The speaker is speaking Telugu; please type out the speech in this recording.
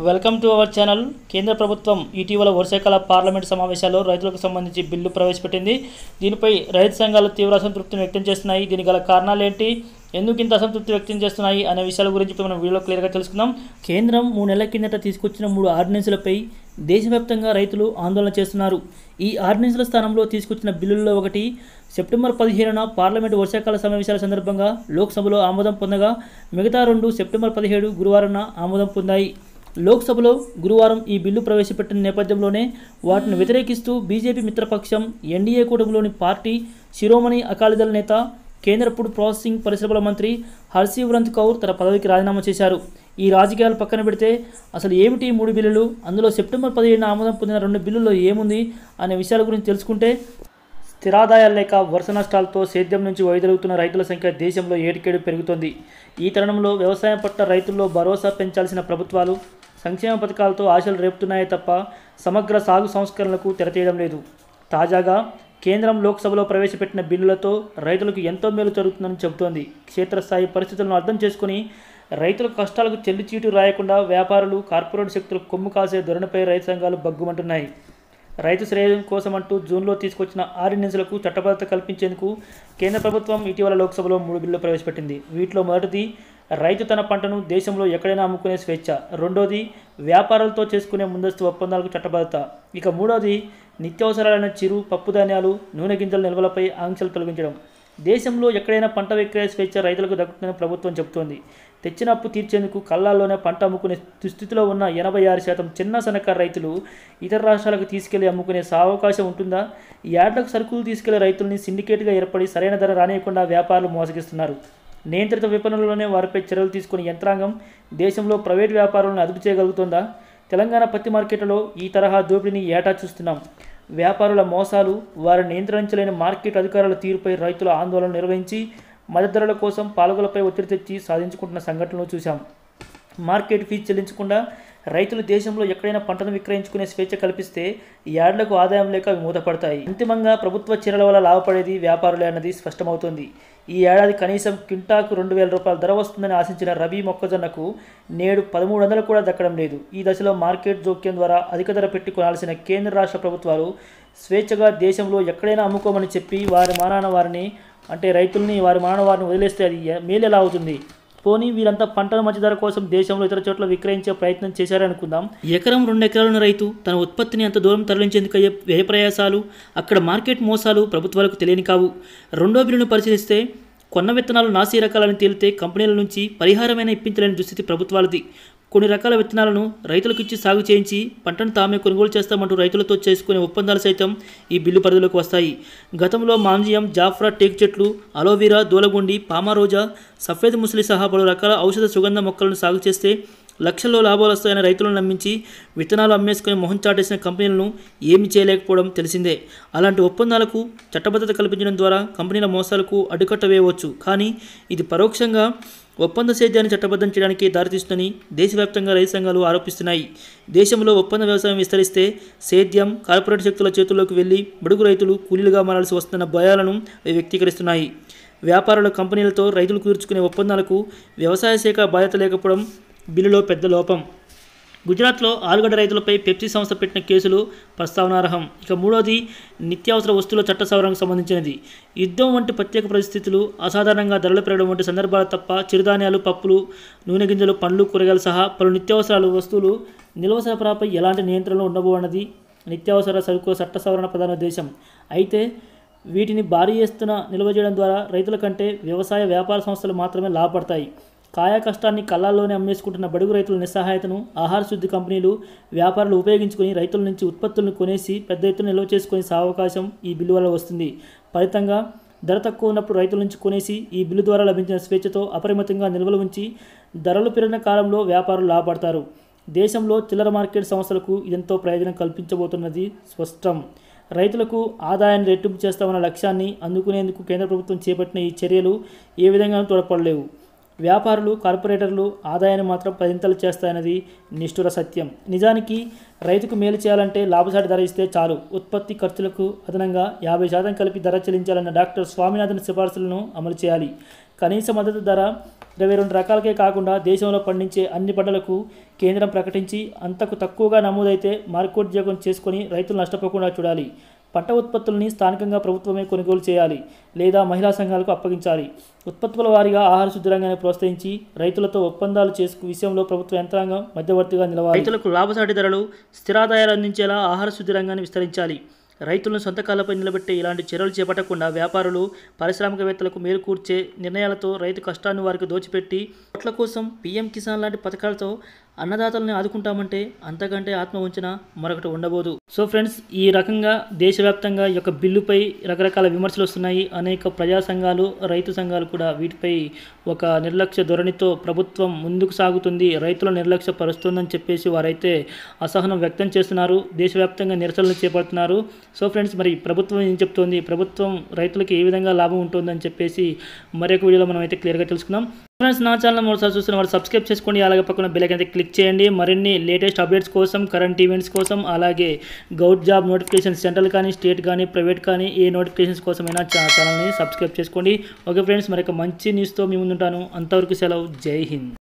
Welcome to our channel. కేంద్ర ప్రభుత్వం ఇటీవల వర్షాకాల పార్లమెంట్ సమావేశాల్లో రైతులకు సంబంధించి బిల్లు ప్రవేశపెట్టింది. దీనిపై రైతు సంఘాలు తీవ్ర అసంతృప్తిని వ్యక్తం చేస్తున్నాయి. దీనికి గల కారణాలు ఏంటి, ఎందుకు ఇంత అసంతృప్తి వ్యక్తం చేస్తున్నాయి అనే విషయాల గురించి మనం వీడియోలో క్లియర్గా తెలుసుకుందాం. కేంద్రం 3 నెలల కిందట తీసుకొచ్చిన 3 ఆర్డినెన్సులపై దేశవ్యాప్తంగా రైతులు ఆందోళన చేస్తున్నారు. ఈ ఆర్డినెన్సుల స్థానంలో తీసుకొచ్చిన బిల్లుల్లో ఒకటి సెప్టెంబర్ 15న పార్లమెంటు వర్షాకాల సమావేశాల సందర్భంగా లోక్సభలో ఆమోదం పొందగా, మిగతా 2 సెప్టెంబర్ 17 గురువారం ఆమోదం పొందాయి. లోక్సభలో గురువారం ఈ బిల్లు ప్రవేశపెట్టిన నేపథ్యంలోనే వాటిని వ్యతిరేకిస్తూ బీజేపీ మిత్రపక్షం ఎన్డీఏ కూటమిలోని పార్టీ శిరోమణి అకాలీదళ నేత, కేంద్ర ఫుడ్ ప్రాసెసింగ్ పరిశ్రమల మంత్రి హర్సిమ్రత్ కౌర్ తన పదవికి రాజీనామా చేశారు. ఈ రాజకీయాలు పక్కన పెడితే అసలు ఏమిటి 3 బిల్లులు, అందులో సెప్టెంబర్ 17న ఆమోదం పొందిన 2 బిల్లుల్లో ఏముంది అనే విషయాల గురించి తెలుసుకుంటే, స్థిరాదాయాలు లేక వరుస నష్టాలతో సేద్యం నుంచి వైదొలుగుతున్న రైతుల సంఖ్య దేశంలో ఏటికేడు పెరుగుతోంది. ఈ తరుణంలో వ్యవసాయం పట్ల రైతుల్లో భరోసా పెంచాల్సిన ప్రభుత్వాలు సంక్షేమ పథకాలతో ఆశలు రేపుతున్నాయే తప్ప సమగ్ర సాగు సంస్కరణలకు తెరతీయడం లేదు. తాజాగా కేంద్రం లోక్సభలో ప్రవేశపెట్టిన బిల్లులతో రైతులకు ఎంతో మేలు జరుగుతుందని చెబుతోంది. క్షేత్రస్థాయి పరిస్థితులను అర్థం చేసుకుని రైతుల కష్టాలకు చెల్లిచీటు రాయకుండా వ్యాపారులు, కార్పొరేట్ శక్తులు కొమ్ము కాసే ధోరణిపై రైతు సంఘాలు బగ్గుమంటున్నాయి. రైతు శ్రేయం కోసమంటూ జూన్లో తీసుకొచ్చిన ఆర్డినెన్సులకు చట్టబద్ధత కల్పించేందుకు కేంద్ర ప్రభుత్వం ఇటీవల లోక్సభలో 3 బిల్లులు ప్రవేశపెట్టింది. వీటిలో మొదటిది రైతు తన పంటను దేశంలో ఎక్కడైనా అమ్ముకునే స్వేచ్ఛ, రెండోది వ్యాపారాలతో చేసుకునే ముందస్తు ఒప్పందాలకు చట్టబద్ధత, ఇక మూడోది నిత్యావసరాలైన చిరు, పప్పుధాన్యాలు, నూనె గింజల నిల్వలపై ఆంక్షలు తొలగించడం. దేశంలో ఎక్కడైనా పంట విక్రయ స్వేచ్ఛ రైతులకు దక్కుతుందని ప్రభుత్వం చెబుతోంది. తెచ్చిన అప్పు తీర్చేందుకు కళ్ళాల్లోనే పంట అమ్ముకునే దుస్థితిలో ఉన్న 86% చిన్న సన్నకారు రైతులు ఇతర రాష్ట్రాలకు తీసుకెళ్లి అమ్ముకునే అవకాశం ఉంటుందా? ఈ యార్డులకు సరుకులు తీసుకెళ్లే రైతుల్ని సిండికేట్గా ఏర్పడి సరైన ధర రానియకుండా వ్యాపారులు మోసగిస్తున్నారు. నియంత్రిత విపణుల్లోనే వారిపై చర్యలు తీసుకునే యంత్రాంగం దేశంలో ప్రైవేటు వ్యాపారులను అదుపు చేయగలుగుతుందా? తెలంగాణ పత్తి మార్కెట్లలో ఈ తరహా దోపిడీని ఏటా చూస్తున్నాం. వ్యాపారుల మోసాలు, వారు నియంత్రించలేని మార్కెట్ అధికారుల తీరుపై రైతుల ఆందోళన నిర్వహించి మద్దతు ధరల కోసం పాలకులపై ఒత్తిడి తెచ్చి సాధించుకుంటున్న సంఘటనలు చూశాం. మార్కెట్ ఫీజు చెల్లించకుండా రైతులు దేశంలో ఎక్కడైనా పంటను విక్రయించుకునే స్వేచ్ఛ కల్పిస్తే యార్డులకు ఆదాయం లేక అవి మూతపడతాయి. అంతిమంగా ప్రభుత్వ చర్యల వల్ల లాభపడేది వ్యాపారులే అన్నది స్పష్టమవుతోంది. ఈ ఏడాది కనీసం క్వింటాకు 2,000 రూపాయల ధర వస్తుందని ఆశించిన రబీ మొక్కజొన్నకు నేడు 1300 కూడా దక్కడం లేదు. ఈ దశలో మార్కెట్ జోక్యం ద్వారా అధిక ధర పెట్టి కొనాల్సిన కేంద్ర రాష్ట్ర ప్రభుత్వాలు స్వేచ్ఛగా దేశంలో ఎక్కడైనా అమ్ముకోమని చెప్పి రైతుల్ని వారి వారిని వదిలేస్తే అది మేలు ఎలా అవుతుంది? పోనీ వీరంతా పంటల మంచి ధర కోసం దేశంలో ఇతర చోట్ల విక్రయించే ప్రయత్నం చేశారనుకుందాం. ఎకరం 2 ఎకరాలున్న రైతు తన ఉత్పత్తిని అంత దూరం తరలించేందుకు అయ్యే వ్యయ ప్రయాసాలు, అక్కడ మార్కెట్ మోసాలు ప్రభుత్వాలకు తెలియని కావు. రెండో బిల్లును పరిశీలిస్తే కొన్న విత్తనాలు నాసీ రకాలని తేలితే కంపెనీల నుంచి పరిహారమైన ఇప్పించలేని దుస్థితి ప్రభుత్వాలది. కొన్ని రకాల విత్తనాలను రైతులకు ఇచ్చి సాగు చేయించి పంటను తామే కొనుగోలు చేస్తామంటూ రైతులతో చేసుకునే ఒప్పందాలు సైతం ఈ బిల్లు పరిధిలోకి వస్తాయి. గతంలో మాంజియం, జాఫ్రా, టేక్ చెట్లు, అలోవీరా, దూలగుండి, పామారోజా, సఫేద్ ముసలి సహా పలు రకాల ఔషధ సుగంధ మొక్కలను సాగు చేస్తే లక్షల్లో లాభాలు వస్తాయని రైతులను నమ్మించి విత్తనాలు అమ్మేసుకుని మొహం చాటేసిన కంపెనీలను ఏమీ చేయలేకపోవడం తెలిసిందే. అలాంటి ఒప్పందాలకు చట్టబద్ధత కల్పించడం ద్వారా కంపెనీల మోసాలకు అడ్డుకట్ట వేయవచ్చు. కానీ ఇది పరోక్షంగా ఒప్పంద సేద్యాన్ని చట్టబద్ధం చేయడానికి దారితీస్తుందని దేశవ్యాప్తంగా రైతు సంఘాలు ఆరోపిస్తున్నాయి. దేశంలో ఒప్పంద వ్యవసాయం విస్తరిస్తే సేద్యం కార్పొరేట్ శక్తుల చేతుల్లోకి వెళ్లి బడుగు రైతులు కూలీలుగా మారాల్సి వస్తున్న భయాలను వ్యక్తీకరిస్తున్నాయి. వ్యాపారుల కంపెనీలతో రైతులు కుదుర్చుకునే ఒప్పందాలకు వ్యవసాయ శాఖ బాధ్యత లేకపోవడం బిల్లులో పెద్ద లోపం. గుజరాత్లో ఆలుగడ్డ రైతులపై పెప్సీ సంస్థ పెట్టిన కేసులు ప్రస్తావనార్హం. ఇక మూడోది నిత్యావసర వస్తువుల చట్ట సవరణకు సంబంధించినది. యుద్ధం వంటి ప్రత్యేక పరిస్థితులు, అసాధారణంగా ధరలు పెరగడం వంటి సందర్భాలు తప్ప చిరుధాన్యాలు, పప్పులు, నూనె గింజలు, పండ్లు, కూరగాయలు సహా పలు నిత్యావసరాలు వస్తువులు నిల్వ సరఫరాపై ఎలాంటి నియంత్రణలు ఉండబోవన్నది నిత్యావసర సరుకుల చట్ట సవరణ ప్రధాన ఉద్దేశం. అయితే వీటిని భారీ ఎత్తున నిల్వ చేయడం ద్వారా రైతుల కంటే వ్యవసాయ వ్యాపార సంస్థలు మాత్రమే లాభపడతాయి. కాయా కష్టాన్ని కళ్ళాల్లోనే అమ్మేసుకుంటున్న బడుగు రైతుల నిస్సహాయతను ఆహార శుద్ధి కంపెనీలు, వ్యాపారులు ఉపయోగించుకుని రైతుల నుంచి ఉత్పత్తులను కొనేసి పెద్ద ఎత్తున నిల్వ చేసుకునే అవకాశం ఈ బిల్లు వల్ల వస్తుంది. ఫలితంగా ధర తక్కువ ఉన్నప్పుడు రైతుల నుంచి కొనేసి ఈ బిల్లు ద్వారా లభించిన స్వేచ్ఛతో అపరిమితంగా నిల్వలు ఉంచి ధరలు పెరిగిన కాలంలో వ్యాపారులు లాభపడతారు. దేశంలో చిల్లర మార్కెట్ సంస్థలకు ఇదెంతో ప్రయోజనం కల్పించబోతున్నది స్పష్టం. రైతులకు ఆదాయాన్ని రెట్టింపు చేస్తామన్న లక్ష్యాన్ని అందుకునేందుకు కేంద్ర ప్రభుత్వం చేపట్టిన ఈ చర్యలు ఏ విధంగానూ తోడ్పడలేవు. వ్యాపారులు, కార్పొరేటర్లు ఆదాయాన్ని మాత్రం 10 చేస్తాయన్నది నిష్ఠుర సత్యం. నిజానికి రైతుకు మేలు చేయాలంటే లాభసాటి ధర ఇస్తే చాలు. ఉత్పత్తి ఖర్చులకు అదనంగా 50% కలిపి ధర చెల్లించాలన్న డాక్టర్ స్వామినాథన్ సిఫార్సులను అమలు చేయాలి. కనీస మద్దతు ధర 22 రకాలకే కాకుండా దేశంలో పండించే అన్ని పంటలకు కేంద్రం ప్రకటించి అంతకు తక్కువగా నమోదైతే మార్కోద్యోగం చేసుకొని రైతులు నష్టపోకుండా చూడాలి. పంట ఉత్పత్తుల్ని స్థానికంగా ప్రభుత్వమే కొనుగోలు చేయాలి లేదా మహిళా సంఘాలకు అప్పగించాలి. ఉత్పత్తుల వారీగా ఆహార శుద్ధి రంగాన్ని ప్రోత్సహించి రైతులతో ఒప్పందాలు చేసుకు విషయంలో ప్రభుత్వ యంత్రాంగం మధ్యవర్తిగా నిలవాలి. రైతులకు లాభసాటి ధరలు, స్థిరాదాయాలు అందించేలా ఆహార శుద్ధి రంగాన్ని విస్తరించాలి. రైతులను సొంత కాళ్ళపై నిలబెట్టే ఇలాంటి చర్యలు చేపట్టకుండా వ్యాపారులు, పారిశ్రామికవేత్తలకు మేలు కూర్చే నిర్ణయాలతో రైతు కష్టాన్ని వారికి దోచిపెట్టి ఓట్ల కోసం పీఎం కిసాన్ లాంటి పథకాలతో అన్నదాతల్ని ఆదుకుంటామంటే అంతకంటే ఆత్మ వంచన మరొకటి ఉండబోదు. సో ఫ్రెండ్స్, ఈ రకంగా దేశవ్యాప్తంగా ఈ యొక్క బిల్లుపై రకరకాల విమర్శలు వస్తున్నాయి. అనేక ప్రజా సంఘాలు, రైతు సంఘాలు కూడా వీటిపై ఒక నిర్లక్ష్య ధోరణితో ప్రభుత్వం ముందుకు సాగుతుంది, రైతుల నిర్లక్ష్య పరుస్తుందని చెప్పేసి వారైతే అసహనం వ్యక్తం చేస్తున్నారు. దేశవ్యాప్తంగా నిరసనలు చేపడుతున్నారు. సో ఫ్రెండ్స్, మరి ప్రభుత్వం ఏం చెప్తోంది, ప్రభుత్వం రైతులకు ఏ విధంగా లాభం ఉంటుందని చెప్పేసి మరొక వీడియోలో మనం అయితే క్లియర్గా తెలుసుకుందాం. ఫ్రెండ్స్, నా ఛానల్ మరోసారి చూస్తున్న వాళ్ళు సబ్స్క్రైబ్ చేసుకోండి. అలాగే పక్కన బెల్ ఐకాన్ అయితే క్లిక్ చేయండి. మరిన్ని లేటెస్ట్ అప్డేట్స్ కోసం, కరెంట్ ఈవెంట్స్ కోసం, అలాగే గౌట్ జాబ్ నోటిఫికేషన్స్ సెంట్రల్ కానీ, స్టేట్ కానీ, ప్రైవేట్ కానీ ఏ నోటిఫికేషన్స్ కోసమైనా ఛానల్ని సబ్స్క్రైబ్ చేసుకోండి. ఓకే ఫ్రెండ్స్, మరి మంచి న్యూస్తో మీ ముందుంటాను. అంతవరకు సెలవు. జై హింద్.